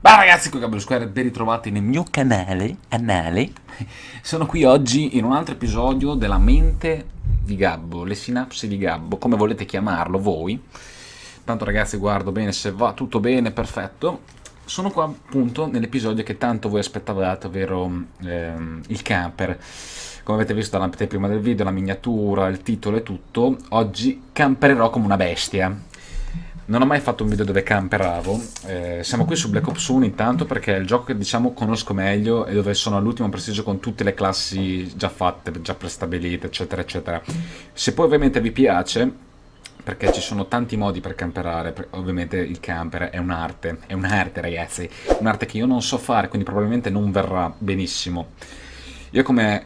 Ma ragazzi, qui Gabbo Square, ben ritrovati nel mio canale. Sono qui oggi in un altro episodio della mente di Gabbo, le sinapsi di Gabbo, come volete chiamarlo voi. Tanto ragazzi, guardo bene se va tutto bene, perfetto. Sono qua appunto nell'episodio che tanto voi aspettavate, ovvero il camper. Come avete visto dall'anteprima del video, la miniatura, il titolo e tutto, oggi campererò come una bestia. Non ho mai fatto un video dove camperavo, siamo qui su Black Ops 1 intanto perché è il gioco che diciamo conosco meglio e dove sono all'ultimo prestigio con tutte le classi già fatte, già prestabilite, eccetera eccetera. Se poi ovviamente vi piace, perché ci sono tanti modi per camperare, ovviamente il camper è un'arte ragazzi, un'arte che io non so fare, quindi probabilmente non verrà benissimo. Io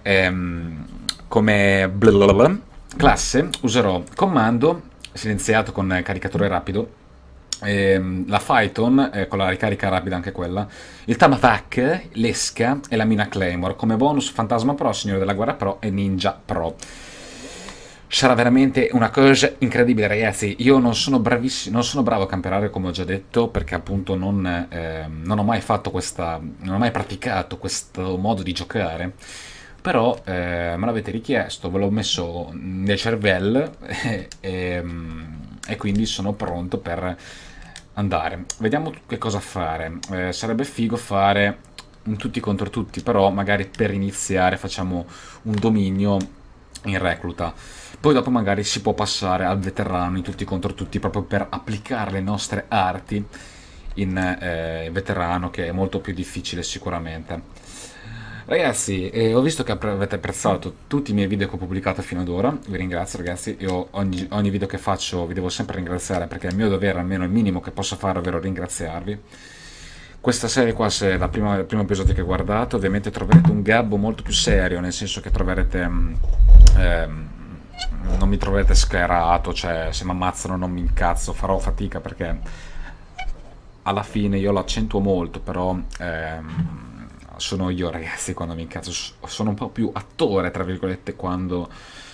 come classe userò comando silenziato con caricatore rapido, la Phaeton con la ricarica rapida anche quella, il Tamavac, l'Esca e la mina Claymore come bonus Fantasma Pro, Signore della Guerra Pro e Ninja Pro. Sarà veramente una cosa incredibile ragazzi. Io non sono bravissimo, non sono bravo a camperare come ho già detto, perché appunto non ho mai fatto non ho mai praticato questo modo di giocare. Però me l'avete richiesto, ve l'ho messo nel cervello e quindi sono pronto per andare. Vediamo che cosa fare. Sarebbe figo fare un tutti contro tutti, però magari per iniziare facciamo un dominio in recluta. Poi dopo magari si può passare al veterano in tutti contro tutti, proprio per applicare le nostre arti in veterano, che è molto più difficile sicuramente. Ragazzi, ho visto che avete apprezzato tutti i miei video che ho pubblicato fino ad ora, vi ringrazio ragazzi. Io ogni video che faccio vi devo sempre ringraziare, perché è il mio dovere, almeno il minimo che posso fare, ovvero ringraziarvi. Questa serie qua, se è il primo episodio che guardate, ovviamente troverete un Gabbo molto più serio, nel senso che troverete non mi troverete schierato, cioè se mi ammazzano non mi incazzo, farò fatica perché alla fine io lo accentuo molto, però sono io ragazzi quando mi incazzo, sono un po' più attore tra virgolette quando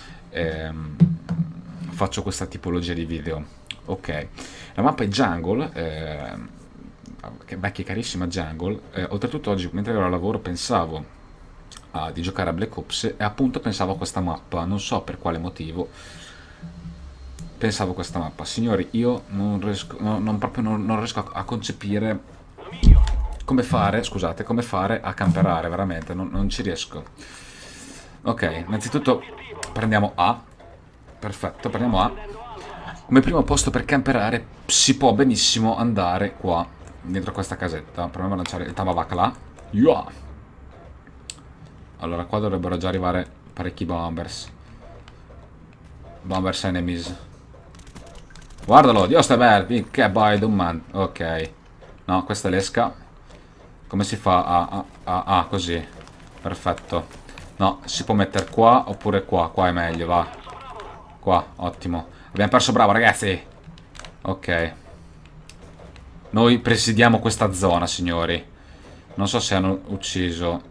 faccio questa tipologia di video. Ok, la mappa è Jungle, che vecchia carissima Jungle. Oltretutto oggi mentre ero al lavoro pensavo di giocare a Black Ops e appunto pensavo a questa mappa, non so per quale motivo pensavo a questa mappa. Signori, io non riesco, non riesco a concepire come fare, scusate, come fare a camperare, veramente, non ci riesco. Ok, innanzitutto prendiamo A, perfetto, prendiamo A. Come primo posto per camperare si può benissimo andare qua, dentro questa casetta. Proviamo a lanciare il Tamavac là. Yeah! Allora, qua dovrebbero già arrivare parecchi bombers. Bombers enemies. Guardalo, Dio sta bello, che by the man. Ok. No, questa è l'esca. Come si fa così. Perfetto. No, si può mettere qua oppure qua. Qua è meglio, va. Qua, ottimo. Abbiamo perso, bravo ragazzi. Ok. Noi presidiamo questa zona, signori. Non so se hanno ucciso.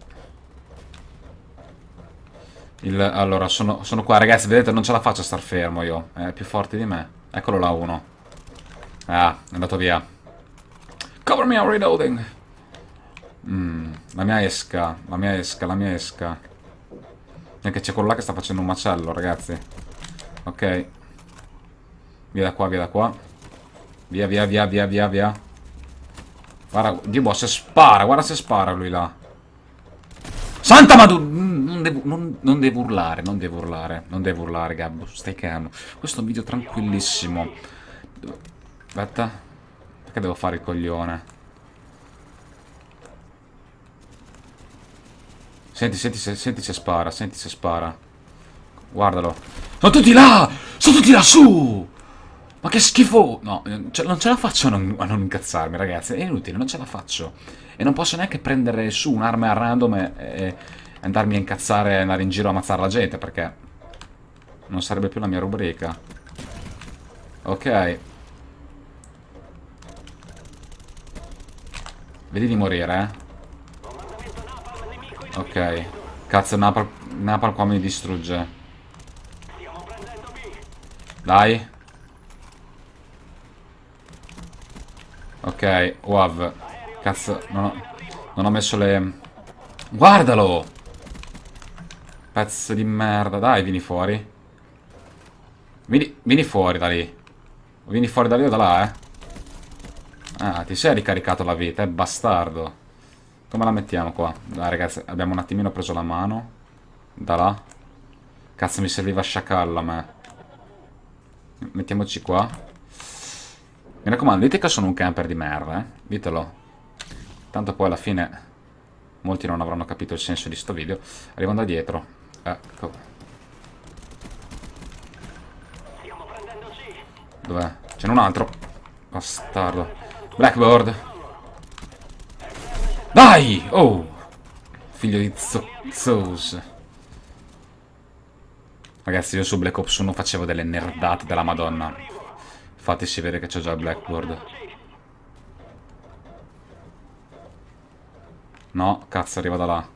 Allora, sono qua, ragazzi, vedete, non ce la faccio a star fermo io. È più forte di me. Eccolo là, uno. Ah, è andato via. Cover me, I'm reloading. La mia esca. Neanche c'è quello là che sta facendo un macello, ragazzi. Ok. Via da qua, via da qua. Via. Guarda, Dio boh, se spara, guarda se spara lui là. Santa Madonna! Non devo urlare, Gabbo, stai calmo. Questo è un video tranquillissimo. Aspetta. Perché devo fare il coglione? Senti se spara, Guardalo. Sono tutti là! Sono tutti lassù! Ma che schifo! No, non ce la faccio a non incazzarmi, ragazzi. È inutile, non ce la faccio. E non posso neanche prendere su un'arma a random e andarmi a incazzare e andare in giro a ammazzare la gente, perché non sarebbe più la mia rubrica. Ok. Vedi di morire, Ok. Cazzo, Napalm qua mi distrugge. Dai. Ok, UAV. cazzo, non ho messo le... Guardalo! Pezzo di merda, dai, vieni fuori. Vieni fuori da lì. Vieni fuori da lì o da là, eh. Ah, ti sei ricaricato la vita, bastardo. Come la mettiamo qua? Dai, ragazzi, abbiamo un attimino preso la mano. Da là. Cazzo, mi serviva sciacallo a me. Mettiamoci qua. Mi raccomando, dite che sono un camper di merda, eh. Ditelo. Tanto poi alla fine molti non avranno capito il senso di sto video. Arrivando da dietro. Ecco. Dov'è? Ce n'è un altro. Bastardo. Blackboard. Dai! Oh! Figlio di Zoos. Ragazzi, io su Black Ops 1 facevo delle nerdate della Madonna. Fateci vedere che c'ho già il Blackboard. No, cazzo, arriva da là.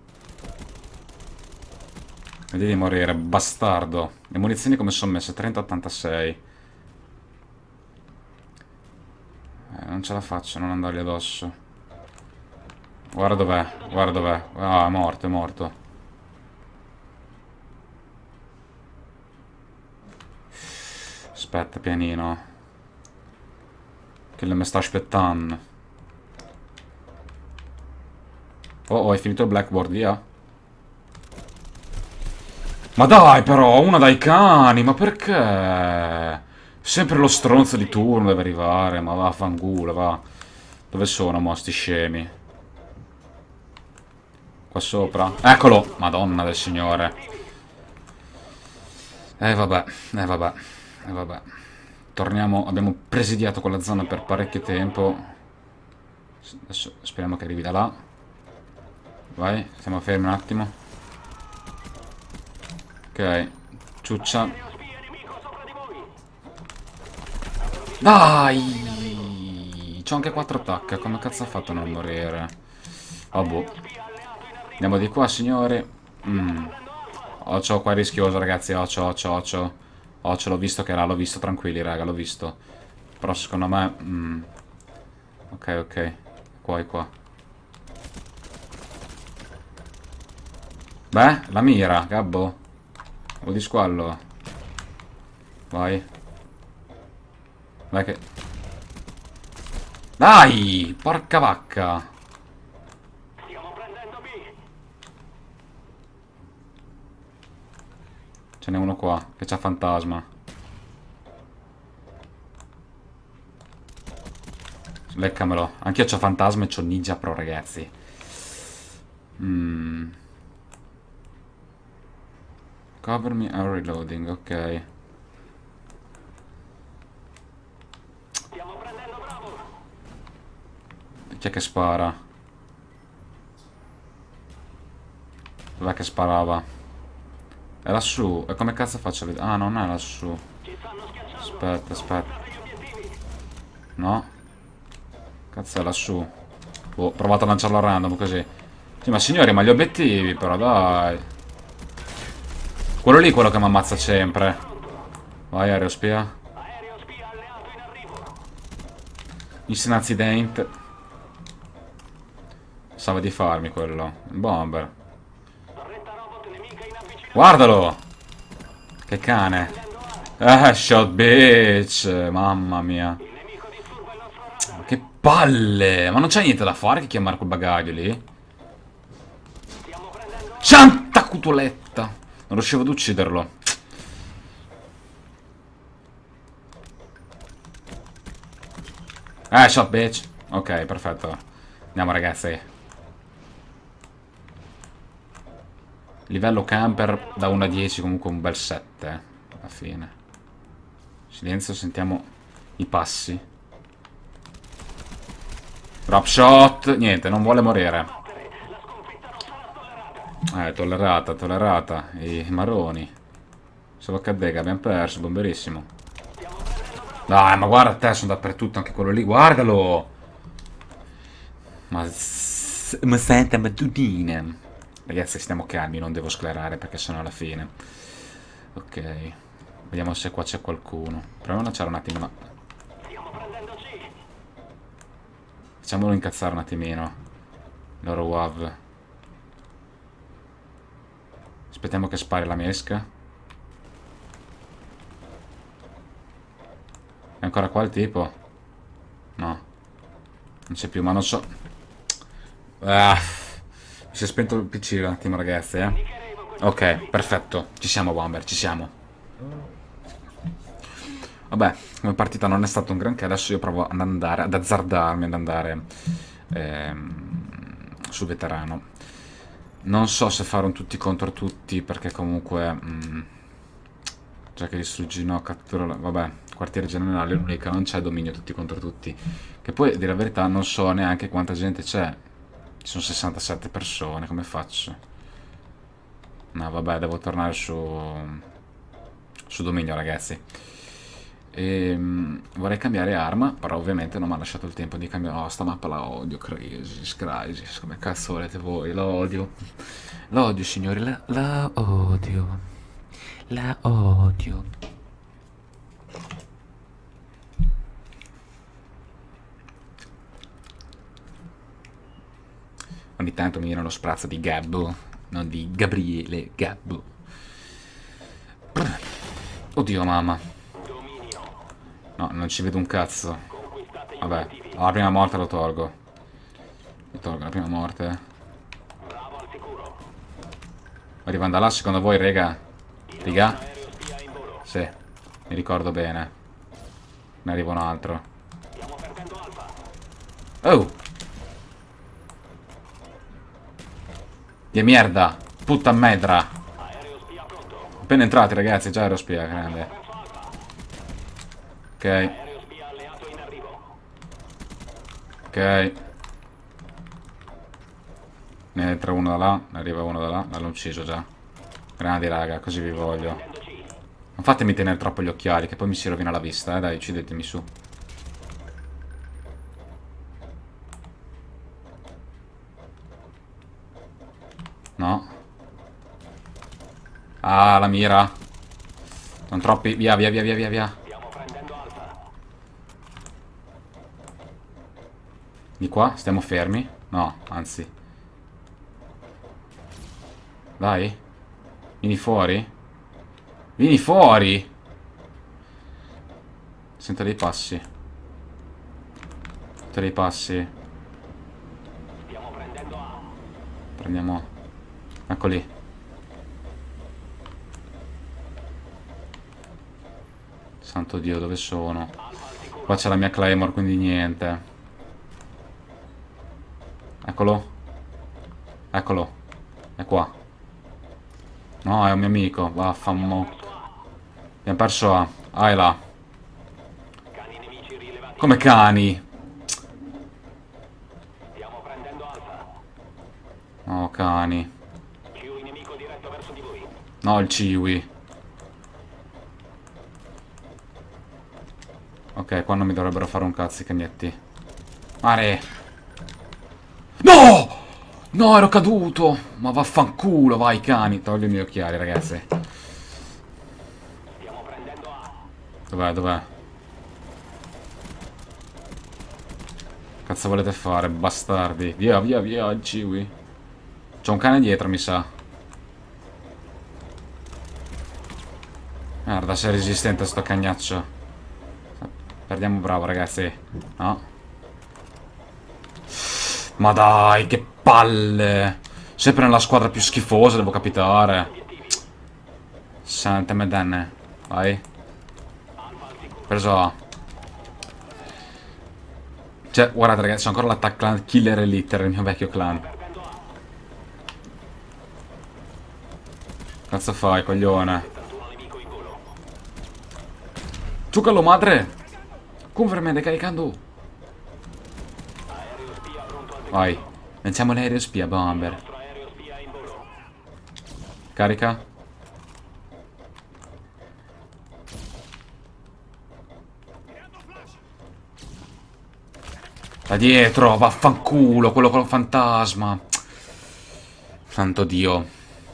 Vedi di morire, bastardo. Le munizioni come sono messe? 30-86. Non ce la faccio, non andargli addosso. Guarda dov'è, guarda dov'è. Ah, è morto, è morto. Aspetta, pianino. Che mi sta aspettando. Oh, hai finito il blackboard, via. Ma dai, però, una dai cani, ma perché? Sempre lo stronzo di turno deve arrivare, ma vaffanculo, va. Dove sono, mo, sti scemi? Qua sopra? Eccolo! Madonna del Signore. Vabbè, vabbè, vabbè. Torniamo, abbiamo presidiato quella zona per parecchio tempo. Adesso speriamo che arrivi da là. Vai, stiamo fermi un attimo. Ok, ciuccia. Dai! C'ho anche 4 attacchi, come cazzo ha fatto a non morire? Vabbè. Andiamo di qua, signori. Occhio qua è rischioso, ragazzi. Occhio, occhio, occhio. Occhio, l'ho visto che era, l'ho visto, tranquilli, raga, l'ho visto. Però secondo me... Ok, ok. Qua e qua. Beh, la mira, gabbo. O di squallo. Vai. Vai che... Dai! Porca vacca! Ce n'è uno qua, che c'ha fantasma. Leccamelo. Anch'io c'ho fantasma e c'ho Ninja Pro, ragazzi. Cover me, I'm reloading, ok. Chi è che spara? Dov'è che sparava? È lassù. E come cazzo faccio a vedere? Ah, non è lassù. Aspetta, aspetta. No. Cazzo è lassù. Boh, ho provato a lanciarlo a random così. Sì, ma signori, ma gli obiettivi però, dai. Quello lì è quello che mi ammazza sempre. Vai, aerospia. Instant accident. Stava di farmi quello. Il bomber. Guardalo! Che cane. Shot bitch. Mamma mia. Che palle. Ma non c'è niente da fare che chiamare quel bagaglio lì? Santa cutoletta. Non riuscivo ad ucciderlo. Shot bitch. Ok, perfetto. Andiamo, ragazzi. Livello camper da 1 a 10, comunque un bel 7, alla fine. Silenzio, sentiamo i passi. Drop shot. Niente, non vuole morire. Tollerata, tollerata. I marroni. Solo cadega, abbiamo perso, bomberissimo. Dai, ma guarda te, sono dappertutto, anche quello lì, guardalo! Ma senta, mattutine. Ragazzi, stiamo calmi, non devo sclerare perché sennò alla fine. Ok. Vediamo se qua c'è qualcuno. Proviamo a lanciare un attimo. Facciamolo incazzare un attimino. Loro WAV. Aspettiamo che spari la mesca. È ancora qua il tipo? No. Non c'è più, ma non so. Ah, mi si è spento il PC un attimo, ragazzi, Ok, perfetto. Ci siamo, Bomber, ci siamo. Vabbè, come partita non è stato un granché. Adesso io provo ad andare, ad azzardarmi, ad andare sul veterano. Non so se fare un tutti contro tutti, perché comunque... già che distruggino, cattura... Vabbè, quartiere generale, l'unica, non c'è dominio tutti contro tutti. Che poi, a dire la verità, non so neanche quanta gente c'è. Ci sono 67 persone, come faccio? No, vabbè, devo tornare su dominio, ragazzi. Vorrei cambiare arma, però ovviamente non mi ha lasciato il tempo di cambiare. Oh, sta mappa la odio, Crysis, come cazzo volete voi? La odio. La odio, signori, la odio. La odio. Ogni tanto mi viene lo sprazzo di Gabbo, non di Gabriele, Gabbo. Oddio, mamma. No, non ci vedo un cazzo. Vabbè, la prima morte lo tolgo. Mi tolgo la prima morte. Arrivando da là, secondo voi, rega? Riga? Sì, mi ricordo bene. Ne arriva un altro. Oh! Di merda! Putta medra! Appena entrati, ragazzi, già aerospia, grande. Ok. Ok. Ne entra uno da là, ne arriva uno da là, l'hanno ucciso già. Grandi, raga, così vi voglio. Non fatemi tenere troppo gli occhiali, che poi mi si rovina la vista, dai, uccidetemi su. No. Ah, la mira. Sono troppi. Via, via, via, via, via, via. Di qua? Stiamo fermi? No, anzi. Dai. Vieni fuori. Vieni fuori. Sento dei passi. Sento dei passi. Prendiamo. Eccoli. Santo Dio, dove sono? Qua c'è la mia Claymore, quindi niente. Eccolo. Eccolo. È qua. No, è un mio amico. Vaffanmo. Abbiamo perso A. A e là. Come cani? No, cani. No, il Ciwi. Ok, qua non mi dovrebbero fare un cazzo i cagnetti. Mare. No! No, ero caduto. Ma vaffanculo, vai cani. Toglio i miei occhiali, ragazzi. Dov'è, dov'è? Cazzo volete fare, bastardi? Via, via, via, il Ciwi. C'è un cane dietro, mi sa. Guarda, sei resistente a sto cagnaccio. Perdiamo, bravo, ragazzi. No. Ma dai, che palle. Sempre nella squadra più schifosa devo capitare. Sante medenne. Vai. Preso A. Cioè, guardate ragazzi, sono ancora l'attack clan Killer Elite, il mio vecchio clan. Cazzo fai, coglione? Giocalo, madre! Confermende caricando. Vai. Lanciamo l'aereo spia, bomber. Carica. Da dietro, vaffanculo, quello con il fantasma. Santo Dio.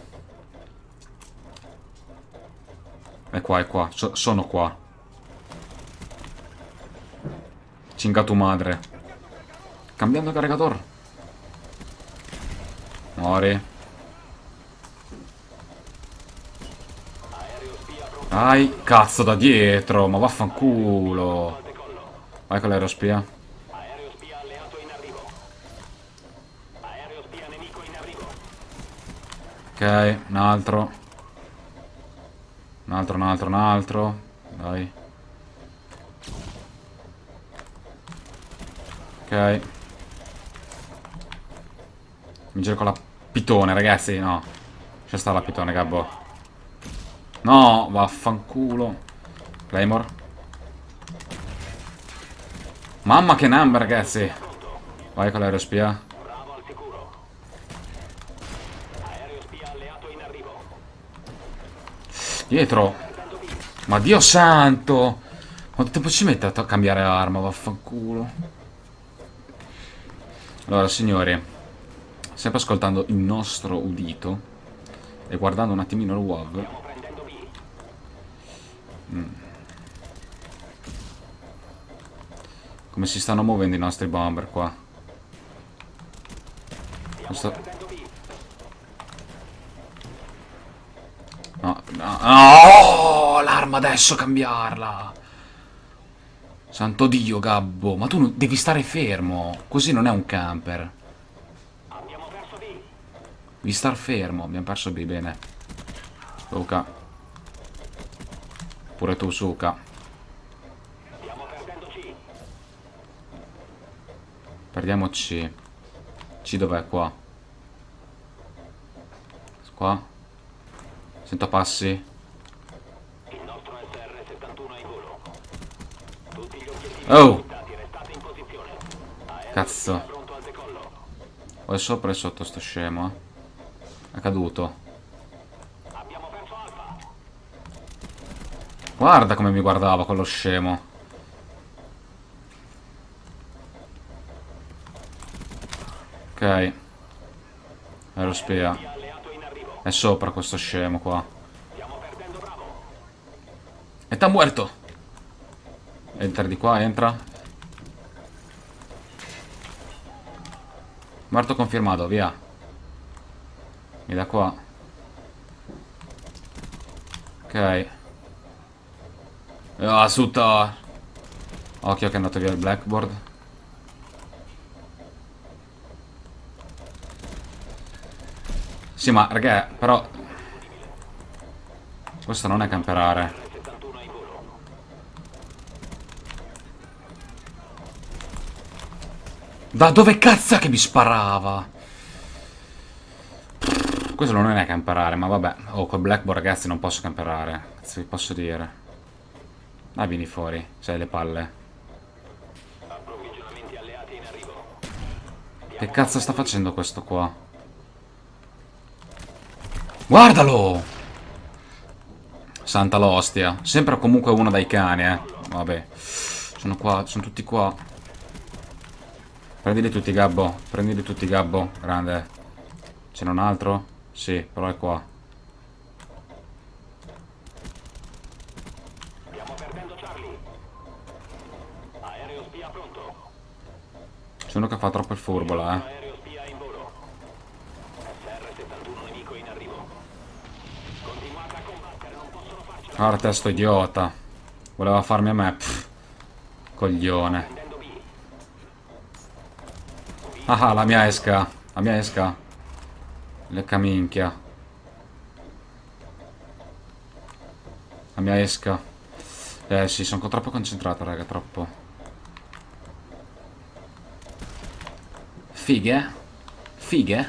È qua, sono qua. Cinga tu madre. Cambiando caricatore. Muori. Dai, cazzo da dietro, ma vaffanculo. Vai con l'aerospia. Ok, un altro. Un altro. Dai. Ok. Mi giro con la pitone, ragazzi, no. C'è sta la pitone, Gabbo. No, vaffanculo. Claymore. Mamma che number, ragazzi. Vai con l'aerospia. Dietro. Ma Dio santo. Quanto tempo ci mette a cambiare arma, vaffanculo. Allora, signori, sempre ascoltando il nostro udito e guardando un attimino il WoW. Come si stanno muovendo i nostri bomber qua? No, no, oh, l'arma adesso cambiarla. Santo Dio, Gabbo, ma tu devi stare fermo. Così non è un camper. Devi star fermo. Abbiamo perso B, bene. Suka. Pure tu, Suka. Perdiamo C. C dov'è? Qua. Qua. Sento passi. Oh! Cazzo. O è sopra e sotto sto scemo, eh. È caduto. Guarda come mi guardava quello scemo. Ok. Aerospia. È sopra questo scemo qua. E t'ha muerto. Entra di qua, entra. Morto confermato, via. Mi da qua. Ok. Ah, sutta. Occhio che è andato via il blackboard. Sì, ma raga, però questo non è camperare. Da dove cazzo è che mi sparava? Questo non è camperare, ma vabbè. Oh, col blackboard, ragazzi, non posso camperare. Cazzo vi posso dire? Dai, vieni fuori, sei le palle. Che cazzo sta facendo questo qua? Guardalo! Santa l'ostia. Sempre comunque uno dai cani, eh. Vabbè. Sono qua, sono tutti qua. Prendili tutti, Gabbo. Prendili tutti, Gabbo. Grande. Ce n'è un altro? Sì, però è qua. C'è uno che fa troppo il furbo là, eh. Guarda sto idiota. Voleva farmi a me. Pff. Coglione. Ah, la mia esca. La mia esca. Lecca minchia. La mia esca. Sì, sono troppo concentrato, raga, troppo. Fighe? Fighe?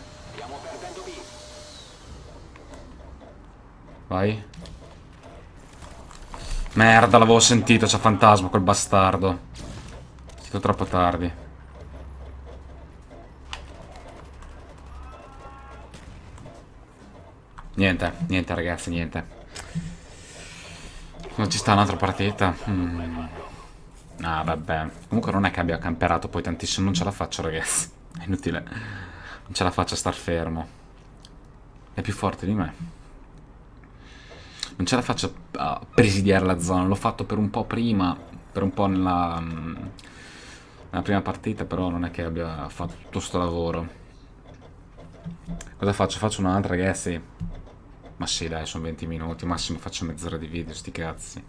Vai. Merda, l'avevo sentito, c'è fantasma quel bastardo. È stato troppo tardi. Niente, niente ragazzi, niente. Non ci sta un'altra partita. Ah, vabbè. Comunque non è che abbia camperato poi tantissimo. Non ce la faccio, ragazzi. È inutile. Non ce la faccio a star fermo. È più forte di me. Non ce la faccio a presidiare la zona. L'ho fatto per un po' prima. Per un po' nella... la prima partita, però non è che abbia fatto tutto sto lavoro. Cosa faccio? Faccio un'altra, ragazzi? Ma sì, dai, sono 20 minuti, massimo faccio mezz'ora di video, sti cazzi.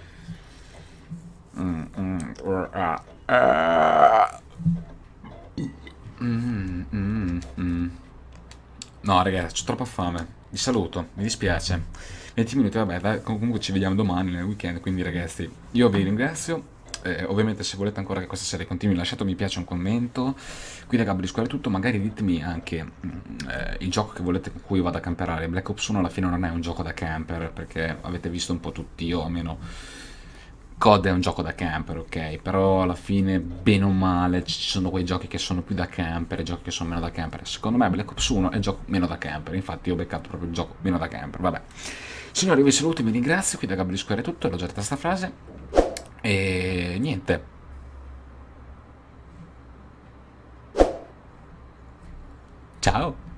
No, ragazzi, ho troppa fame. Vi saluto, mi dispiace. 20 minuti, vabbè, dai, comunque ci vediamo domani nel weekend, quindi ragazzi, io vi ringrazio. Ovviamente se volete ancora che questa serie continui lasciate un mi piace, un commento. Qui da Gabri Square è tutto, magari ditemi anche il gioco che volete con cui vado a camperare. Black Ops 1 alla fine non è un gioco da camper, perché avete visto un po' tutti, o almeno COD è un gioco da camper, ok? Però alla fine, bene o male, ci sono quei giochi che sono più da camper e giochi che sono meno da camper. Secondo me Black Ops 1 è il gioco meno da camper, infatti ho beccato proprio il gioco meno da camper, vabbè. Signori, vi saluto, vi ringrazio, qui da Gabri Square è tutto, l'ho già detta sta frase. E niente. Ciao.